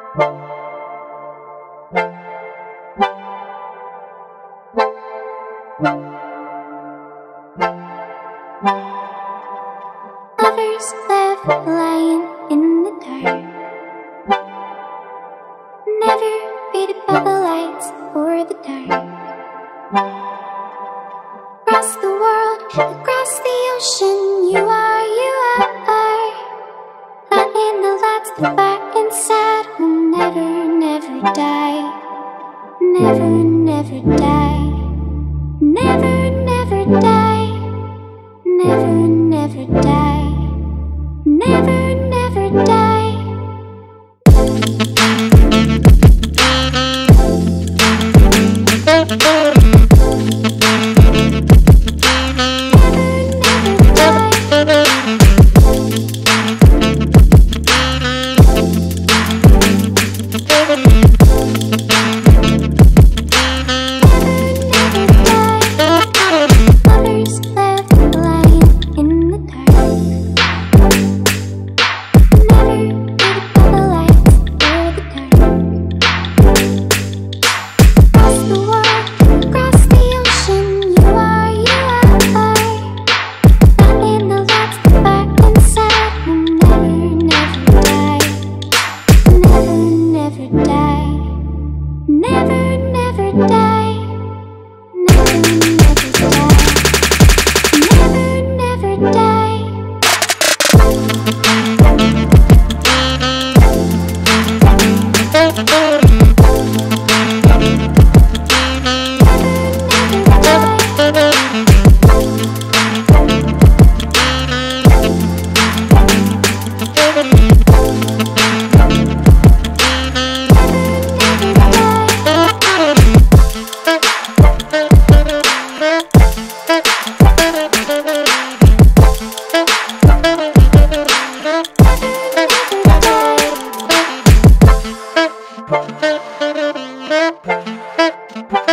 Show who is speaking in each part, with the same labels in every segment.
Speaker 1: Lovers left lying in the dark, never faded by the lights or the dark. Across the world, across the ocean, you are. Lighting the lights that fire inside will never, never die. Never, never die. Never, never die. Never, never die. Never, never die.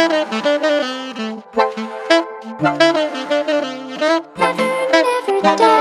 Speaker 1: Never die.